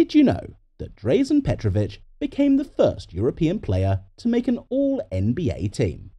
Did you know that Drazen Petrovic became the first European player to make an All-NBA team?